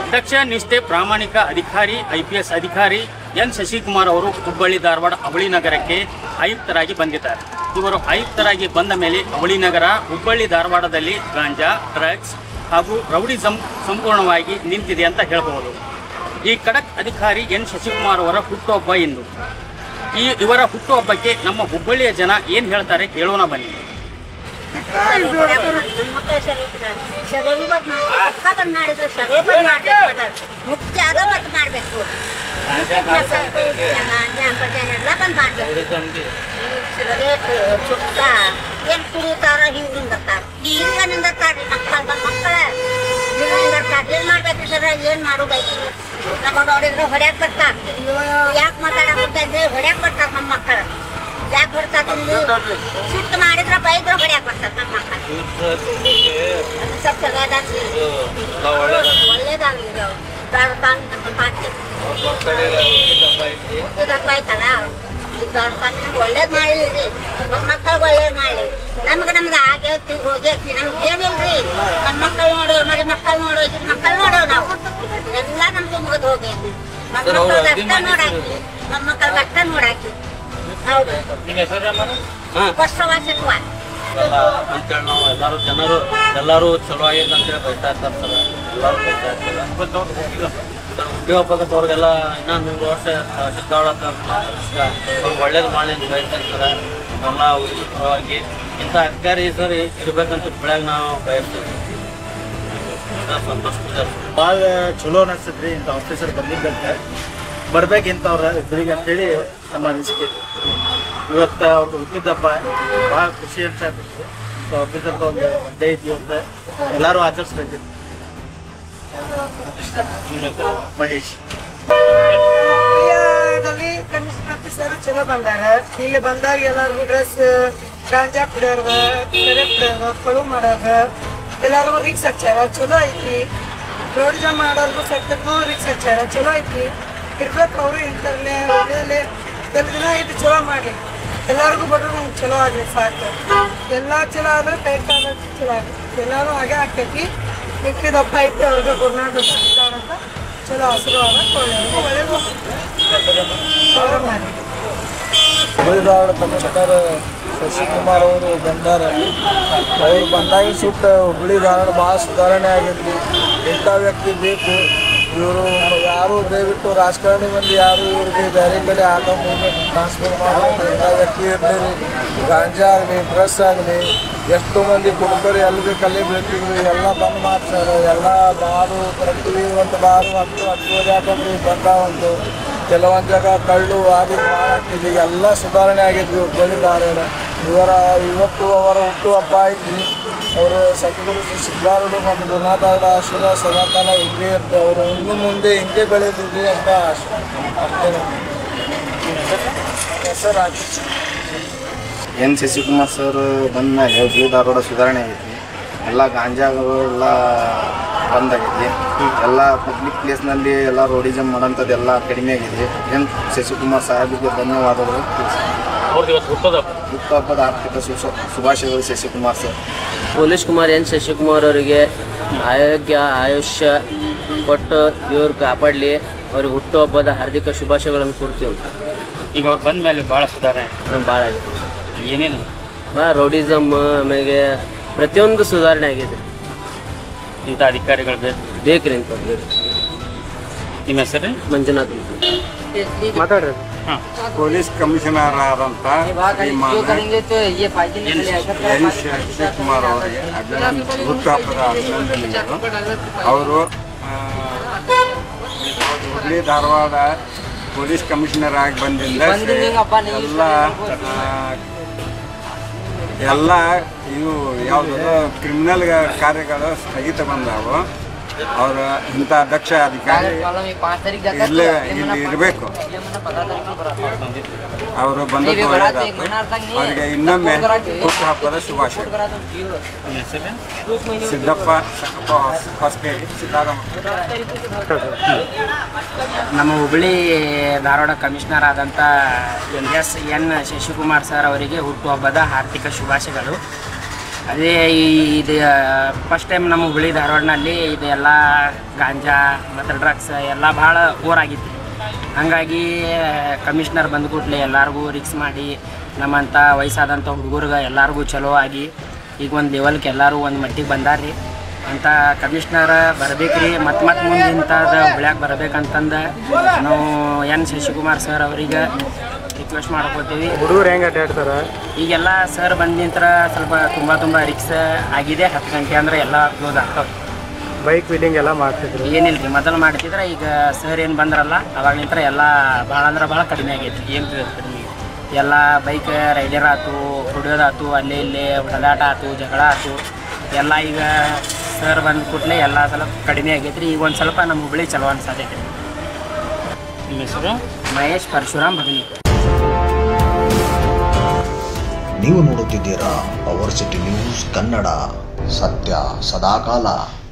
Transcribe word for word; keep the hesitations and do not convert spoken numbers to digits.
ದಕ್ಷ ನಿಷ್ಠೆ ಪ್ರಾಮಾಣಿಕ ಅಧಿಕಾರಿ ಐ ಪಿ ಎಸ್ ಅಧಿಕಾರಿ ಎನ್ ಶಶಿಕುಮಾರ್ ಅವರು ಹುಬ್ಬಳ್ಳಿ ಧಾರವಾಡ ಅವಳಿ ನಗರಕ್ಕೆ ಆಯುಕ್ತರಾಗಿ ಬಂದಿದ್ದಾರೆ. ಇವರು ಆಯುಕ್ತರಾಗಿ ಬಂದ ಮೇಲೆ ಅವಳಿ ನಗರ ಹುಬ್ಬಳ್ಳಿ ಧಾರವಾಡದಲ್ಲಿ ಗಾಂಜಾ, ಡ್ರಗ್ಸ್ ಹಾಗೂ ರೌಡಿಸಂ ಸಂಪೂರ್ಣವಾಗಿ ನಿಂತಿದೆ ಅಂತ ಹೇಳಬಹುದು. ಈ ಖಡಕ್ ಅಧಿಕಾರಿ ಎನ್ ಶಶಿಕುಮಾರ್ ಅವರ ಹುಟ್ಟುಹಬ್ಬ ಇಂದು. ಈ ಇವರ ಹುಟ್ಟುಹಬ್ಬಕ್ಕೆ ನಮ್ಮ ಹುಬ್ಬಳ್ಳಿಯ ಜನ ಏನು ಹೇಳ್ತಾರೆ ಕೇಳೋಣ ಬನ್ನಿ. ಏನ್ ಕುಡಿತಾರ ಹಿಂದಿಂದ ಹಿಂಗ ನಿಂದಿರ್ತಾರ್ರಿ ಮಕ್ಕಳ ಮಕ್ಕಳ ಏನ್ ಮಾಡ್ಬೇಕ್ರಿ ಸರ್? ಏನ್ ಮಾಡೋದೈತಿ? ನಮ್ಮ ನೋಡಿದ್ರೆ ಹೊಡ್ಯಾಕ್ ಬರ್ತಾರ. ಯಾಕೆ ಮಾತಾಡಕ್ರಿ? ಹೊಡ್ಯಾಕ್ ಬರ್ತಾರ ನಮ್ಮ ಮಕ್ಕಳ. ಯಾಕೆ ಹೊಡ್ತಾರ? ಸಿಟ್ಟು ಮಾಡಿದ್ರ ಬೈದ್ರ ಹೊಡ್ಯಾಕ್ ಬರ್ತಾರ ನಮ್ಮ ಮಕ್ಕಳ. ಸ್ವಲ್ಪ ಒಳ್ಳೇದಾಗ್ಲಿ ಒಳ್ಳೇದಾಗ್ಲಿ ಆಯ್ತಲ್ಲ. ಒಳ್ಳೇದ್ ಮಾಡಿಲ್ರಿ, ಮಕ್ಕಳಿಗೆ ಒಳ್ಳೇದ್ ಮಾಡಿ. ನಮ್ಗೆ ನಮ್ಗೆ ಆಗೇತಿ ಹೋಗೇತಿ, ನಮ್ಗೆ ಏನಿಲ್ರಿ. ನಮ್ಮ ಮಕ್ಕಳು ನೋಡೋ ಮರಿ ಮಕ್ಕಳು ನೋಡೋ ಮಕ್ಕಳು ನೋಡೋ ನಾವು ಎಲ್ಲ ನಮ್ಗೆ ಮುಗಿದು ಹೋಗೇತಿ. ನಮ್ಮ ಮಕ್ಕಳಿಗೆ ಅಷ್ಟ ನೋಡಾಕಿ, ನಮ್ಮ ಮಕ್ಕಳಿಗೆ ಅಷ್ಟ ನೋಡಾಕಿ. ಹೌದು ವರ್ಷವಾಸತ್ವ ಅಂತೇಳಿ ನಾವು ಎಲ್ಲರೂ ಜನರು ಎಲ್ಲರೂ ಚಲೋ ಆಗಿದೆ ಅಂತೇಳಿ ಬೈತಾ ಇರ್ತಾರೆ ಸರ್. ಎಲ್ಲರೂ ಬೈತಾ ಇರ್ತಾರೆ. ಉದ್ಯೋಗಪದವ್ರಿಗೆಲ್ಲ ಇನ್ನೊಂದು ನೂರು ವರ್ಷ ಸಿದ್ಧಾವಳ ಒಳ್ಳೇದು ಮಾಡಿ ಅಂತ ಬಯಸ್ತಾ ಇರ್ತಾರೆ. ಎಲ್ಲ ಪರವಾಗಿ ಇಂಥ ಅಧಿಕಾರಿ ಸರ್ ಇರ್ಬೇಕಂತ ಬೆಳಗ್ಗೆ ನಾವು ಬಯಸ್ತೀವಿ. ಸಂತೋಷ ಭಾಳ ಚಲೋ ಅನಿಸ್ತದ್ರಿ ಇಂಥ ಆಫೀಸರ್ ಬಂದಿದ್ದಂತೆ ಬರ್ಬೇಕಿಂತವ್ರ ಇಬ್ಬರಿಗೆ ಅಂತೇಳಿ ನಮ್ಮ ಅನಿಸಿಕೆ. ಇವತ್ತು ಅವ್ರು ಹುಟ್ಟಿದ್ದಪ್ಪ ಭಾಳ ಖುಷಿ ಅಂತ ಆಫೀಸರ್ದ ಒಂದು ಡೇ ಐತಿ ಅಂತ ಎಲ್ಲರೂ ಆಚರಿಸ್ಬೇಕು. ಮಹೇಶ್ ಕಮಿಷನ್ ಆಫೀಸರ್ ಚಲೋ ಬಂದಾರ. ಇಲ್ಲಿ ಬಂದಾಗ ಎಲ್ಲಾರ್ಗು ಡ್ರೆಸ್ ಗಾಂಜಾ ಕುಡಿಯೋರ್ಗ ಕೆರೆ ಕುಡಿಯೋರ್ಗ ಕೊಳು ಮಾಡೋರ್ಗ ಎಲ್ಲಾರ್ಗು ರಿಕ್ಸ್ ಹಚ್ಚಾರ. ಚಲೋ ಐತಿ. ರೋಡಿಸಮ್ ಮಾಡೋರ್ಗು ಸೆಕ್ಟರ್ಗೂ ರಿಕ್ಸ್ ಹಚ್ಚಾರ. ಚಲೋ ಐತಿ. ಇರ್ಬೇಕು ಅವರು ಇಂಥಲ್ಲೇ ಒಳ್ಳೆಯಲ್ಲೇ ಕೆಲವು ದಿನ ಐತಿ ಚಲೋ ಮಾಡಿ ಎಲ್ಲರಿಗೂ ಬಡ್ರು ನಮ್ಗೆ ಚಲೋ ಆಗಲಿ ಸಾಕು. ಎಲ್ಲ ಚಲೋ ಆದ್ರೆ ಕೈಟ್ ಆಗೋದು ಚಲೋ ಆಗುತ್ತೆ. ಎಲ್ಲರೂ ಹಾಗೆ ಆಗ್ತೈತಿ. ಮಿಕ್ಕಿದಪ್ಪ ಐತಿ ಅವ್ರಿಗೆ ಗುರುನಾಥ ಅಂತ ಚಲೋ ಹಸಿರು ಆಗಕ್ಕೆ ಒಳ್ಳೆಯದು ಒಳ್ಳೇದು ಚಲೋ ಮಾಡಿ. ಹುಬ್ಬಳ್ಳಿ ಧಾರವಾಡ ಕಮಿಷನರ್ ಶಶಿಕುಮಾರ್ ಅವರು ಬಂದಾರ. ಅವ್ರು ಬಂದಾಗ ಸುತ್ತ ಹುಬ್ಬಳ್ಳಿ ಧಾರವಾಡ ಭಾಳ ಸುಧಾರಣೆ ಆಗೈತಿ. ಇಂಥ ವ್ಯಕ್ತಿ ಬೇಕು. ಇವರು ಯಾರು ದಯವಿಟ್ಟು ರಾಜಕಾರಣಿ ಮಂದಿ ಯಾರು ಇವ್ರಿಗೆ ಬೇರೆ ಕಡೆ ಆಟೋ ಮೂವ್ಮೆಂಟ್ ಟ್ರಾನ್ಸ್ಫರ್ ಮಾಡೋದು ಇಂಥ ವ್ಯಕ್ತಿ ಇರಲಿ. ಗಾಂಜಾ ಆಗಲಿ ಡ್ರೆಸ್ ಆಗಲಿ ಎಷ್ಟು ಮಂದಿ ಕುಡ್ತಾರೆ ಎಲ್ಲಿ ಬೇಕಲ್ಲಿ ಬೀಳ್ತಿದ್ರು ಎಲ್ಲ ಬಂದ್ ಮಾಡ್ತಾರೆ. ಎಲ್ಲ ಬಾರು ಬರ್ತೀವಿ ಒಂದು ಬಾರು ಹತ್ತು ಹತ್ತುವರೆ ಹಾಕೊಂಡ್ರಿ ಬಂದ ಒಂದು ಕೆಲವೊಂದು ಜಾಗ ಕಳ್ಳು ಆಗಿ ಮಾಡ್ತಿದ್ವಿ. ಎಲ್ಲ ಸುಧಾರಣೆ ಆಗಿದ್ವಿ ಹುಬ್ಬಳ್ಳಿ ಧಾರವಾಡ. ಇವರ ಇವತ್ತು ಅವರ ಹುಟ್ಟುಹಬ್ಬ ಐತಿ. ಅವರು ಸದ್ಗುರು ಸಿದ್ಧಾರೂಢ ಮತ್ತು ಗುರುನಾಥ ಆಶೀರ್ವಾದ ಸದಾಕಾಲ ಹಿಂಗೆ ಇರ್ತಾರೆ. ಅವರು ಇನ್ನು ಮುಂದೆ ಹಿಂಗೆ ಬೆಳೆದಿದ್ವಿ ಅಂತ ಅಷ್ಟೇ. ಹೆಸರು ಎನ್ ಶಶಿಕುಮಾರ್ ಸರ್ ಬಂದ್ಮೇಲೆ ಹುಬ್ಬಳ್ಳಿ ಧಾರವಾಡ ಸುಧಾರಣೆ ಆಗೈತಿ. ಎಲ್ಲ ಗಾಂಜಾಗಳು ಎಲ್ಲ ಬಂದಾಗೈತಿ. ಎಲ್ಲ ಪಬ್ಲಿಕ್ ಪ್ಲೇಸ್ನಲ್ಲಿ ಎಲ್ಲ ರೋಡಿಸಮ್ ಮಾಡೋಂಥದ್ದು ಎಲ್ಲ ಕಡಿಮೆ ಆಗಿದೆ. ಎನ್ ಶಶಿಕುಮಾರ್ ಸಾಹೇಬ್ಗೆ ಧನ್ಯವಾದಗಳು. ಹುಟ್ಟುಹಬ್ಬದ ಆರ್ಥಿಕ ಶುಭಾಶಯಗಳು Shashikumar sir. Police Kumar N Shashikumar ಅವರಿಗೆ ಆರೋಗ್ಯ ಆಯುಷ್ಯ ಕೊಟ್ಟು ಇವ್ರು ಕಾಪಾಡಲಿ. ಅವ್ರಿಗೆ ಹುಟ್ಟುಹಬ್ಬದ ಹಾರ್ದಿಕ ಶುಭಾಶಯಗಳನ್ನು ಕೊಡ್ತೀವಿ. ಈಗ ಅವ್ರು ಬಂದ ಮೇಲೆ ಭಾಳ ಸುಧಾರಣೆ ಭಾಳ ಏನೇನು ಭಾಳ ರೌಡಿಸಮ್ ಆಮೇಲೆ ಪ್ರತಿಯೊಂದು ಸುಧಾರಣೆ ಆಗಿದೆ. ಇಂಥ ಅಧಿಕಾರಿಗಳು ಬೇಕು ಬೇಕ್ರಿ ಇಂಥದ್ದು. ನಿಮ್ಮ ಹೆಸರು? ಮಂಜುನಾಥ್ ಮಾತಾಡ್ರಿ. ಹಾಂ, ಪೊಲೀಸ್ ಕಮಿಷನರ್ ಆದಂಥ ಎನ್ ಶಶಿಕುಮಾರ್ ಅವರಿಗೆ ಅಭಿನಂದನೆ, ಹುಟ್ಟುಹಬ್ಬದ ಅಭಿನಂದನೆಗಳು. ಅವರು ಹುಬ್ಬಳ್ಳಿ ಧಾರವಾಡ ಪೊಲೀಸ್ ಕಮಿಷನರ್ ಆಗಿ ಬಂದಿಂದ ಎಲ್ಲ ಎಲ್ಲ ಇವು ಯಾವುದು ಕ್ರಿಮಿನಲ್ ಕಾರ್ಯಗಳು ಸ್ಥಗಿತ ಬಂದವು. ಅವರು ಇಂಥ ದಕ್ಷ ಅಧಿಕಾರಿ ಇಲ್ಲೇ ಇಲ್ಲಿ ಇರಬೇಕು. ಅವರು ಬಂದದ್ದು ಒಳ್ಳೆಯದಾಯ್ತು. ಅವರಿಗೆ ಇನ್ನೊಮ್ಮೆ ಹುಟ್ಟುಹಬ್ಬದ ಶುಭಾಶಯ. ಸಿದ್ದಪ್ಪ ಹೊಸಕೇರಿ ಸಿದ್ದಾರಾಮ. ನಮ್ಮ ಹುಬ್ಬಳ್ಳಿ ಧಾರವಾಡ ಕಮಿಷನರ್ ಆದಂಥ ಎಸ್ ಎನ್ ಶಶಿಕುಮಾರ್ ಸರ್ ಅವರಿಗೆ ಹುಟ್ಟುಹಬ್ಬದ ಆರ್ಥಿಕ ಶುಭಾಶಯಗಳು. ಅದೇ ಈ ಇದು ಫಸ್ಟ್ ಟೈಮ್ ನಮ್ಮ ಹುಬ್ಬಳ್ಳಿ ಧಾರವಾಡನಲ್ಲಿ ಇದೆಲ್ಲ ಗಾಂಜಾ ಮತ್ತು ಡ್ರಗ್ಸ್ ಎಲ್ಲ ಭಾಳ ಓರಾಗಿತ್ತು. ಹಾಗಾಗಿ ಕಮಿಷ್ನರ್ ಬಂದ ಕೂಡಲೇ ಎಲ್ಲರಿಗೂ ರಿಕ್ಸ್ ಮಾಡಿ ನಮ್ಮಂಥ ವಯಸ್ಸಾದಂಥ ಹುಡುಗರಿಗೆ ಎಲ್ಲರಿಗೂ ಚಲೋ ಆಗಿ ಈಗ ಒಂದು ಲೆವೆಲ್ಗೆ ಎಲ್ಲರೂ ಒಂದು ಮಟ್ಟಿಗೆ ಬಂದಾರ್ರಿ ಅಂತ ಕಮಿಷ್ನರ್ ಬರ್ಬೇಕ್ರಿ. ಮತ್ತು ಮತ್ತು ಮುಂದೆ ಇಂಥದ್ದು ಹುಬ್ಳ್ಯಾಗ ಬರ್ಬೇಕಂತಂದು ನಾವು ಎನ್ ಶಶಿಕುಮಾರ್ ಸರ್ ಅವರಿಗೆ ರಿಕ್ವೆಸ್ಟ್ ಮಾಡ್ಕೊತೀವಿ. ಹುಡುಗರು ಹೆಂಗೆ ಅಡ್ಡಾಡ್ತಾರೆ ಈಗೆಲ್ಲ ಸರ್ ಬಂದ ನಂತರ ಸ್ವಲ್ಪ ತುಂಬ ತುಂಬ ರಿಕ್ಸ್ ಆಗಿದೆ. ಹತ್ತು ಗಂಟೆ ಅಂದರೆ ಎಲ್ಲ ಕ್ಲೋಸ್ ಆಗ್ತಾವೆ. ಬೈಕ್ ವೀಲಿಂಗ್ ಎಲ್ಲ ಮಾಡ್ತಿದ್ರು ಏನಿಲ್ಲ ರೀ, ಮೊದಲು ಮಾಡ್ತಿದ್ರೆ ಈಗ ಸರ್ ಏನು ಬಂದ್ರಲ್ಲ ಅವಾಗ ನಿಂತರ ಎಲ್ಲ ಭಾಳ ಅಂದ್ರೆ ಭಾಳ ಕಡಿಮೆ ಆಗೈತಿ. ಏನು ಕಡಿಮೆ ಎಲ್ಲ ಬೈಕ್ ರೈಡರ್ ಆಯ್ತು, ಕುಡಿಯೋದಾಯ್ತು, ಅಲ್ಲೇ ಇಲ್ಲೇ ಹೊಡೆದಾಟ ಆಯ್ತು, ಜಗಳ ಆಯ್ತು ಎಲ್ಲ ಈಗ ಸರ್ ಬಂದ ಕೂಡಲೇ ಎಲ್ಲ ಸ್ವಲ್ಪ ಕಡಿಮೆ ಆಗೈತೆ ರೀ. ಈಗ ಒಂದು ಸ್ವಲ್ಪ ನಮ್ಮ ಹುಬ್ಬಳ್ಳಿ ಚಲೋ ಅನ್ಸತೈತೆ. ನಿಮ್ಮ ಹೆಸರು? ಮಹೇಶ್ ಪರಶುರಾಮ್ ಭಗನಿ. ನೀವು ನೋಡುತ್ತಿದ್ದೀರಾ ಪವರ್ ಸಿಟಿ ನ್ಯೂಸ್ ಕನ್ನಡ, ಸತ್ಯ ಸದಾಕಾಲ.